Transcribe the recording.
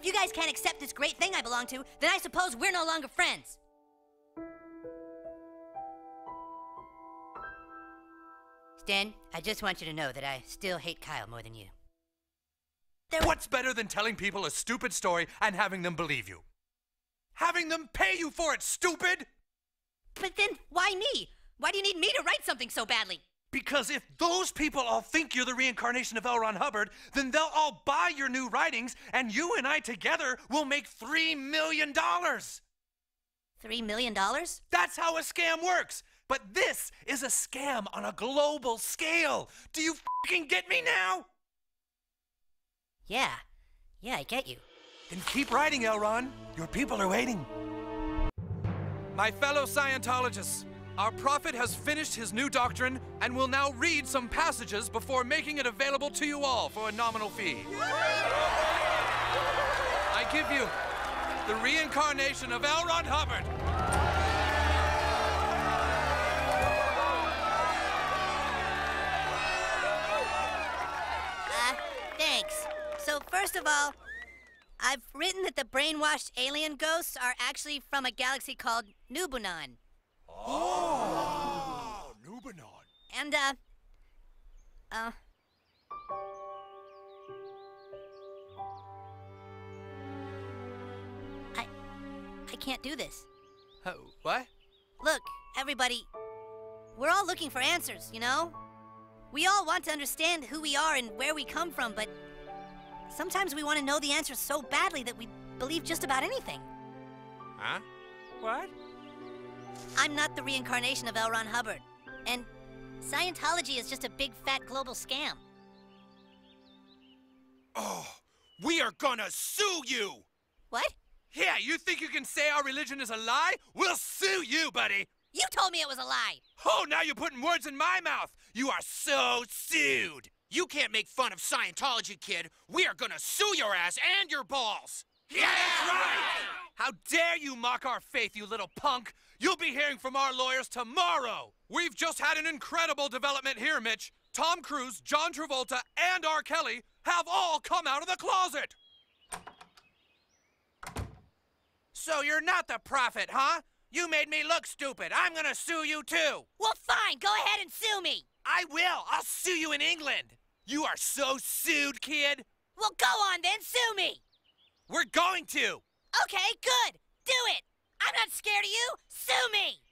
If you guys can't accept this great thing I belong to, then I suppose we're no longer friends. Stan, I just want you to know that I still hate Kyle more than you. What's better than telling people a stupid story and having them believe you? Having them pay you for it, stupid! But then, why me? Why do you need me to write something so badly? Because if those people all think you're the reincarnation of L. Ron Hubbard, then they'll all buy your new writings, and you and I together will make $3 million! $3 million? That's how a scam works! But this is a scam on a global scale! Do you f***ing get me now? Yeah, I get you. Then keep writing, L. Ron. Your people are waiting. My fellow Scientologists, our prophet has finished his new doctrine and will now read some passages before making it available to you all for a nominal fee. I give you the reincarnation of L. Ron Hubbard. Thanks. So first of all, I've written that the brainwashed alien ghosts are actually from a galaxy called Nubunon. Oh, Nubunon. And, I can't do this. What? Look, everybody, we're all looking for answers, you know? We all want to understand who we are and where we come from, but sometimes we want to know the answers so badly that we believe just about anything. Huh? What? I'm not the reincarnation of L. Ron Hubbard, and Scientology is just a big fat global scam. Oh, we are gonna sue you! What? Yeah, you think you can say our religion is a lie? We'll sue you, buddy! You told me it was a lie! Oh, now you're putting words in my mouth! You are so sued! You can't make fun of Scientology, kid. We are gonna sue your ass and your balls! Yeah, that's right! How dare you mock our faith, you little punk! You'll be hearing from our lawyers tomorrow! We've just had an incredible development here, Mitch. Tom Cruise, John Travolta, and R. Kelly have all come out of the closet! So you're not the prophet, huh? You made me look stupid. I'm gonna sue you too. Well, fine. Go ahead and sue me. I will. I'll sue you in England. You are so sued, kid. Well, go on then. Sue me. We're going to. Okay, good. Do it. I'm not scared of you. Sue me.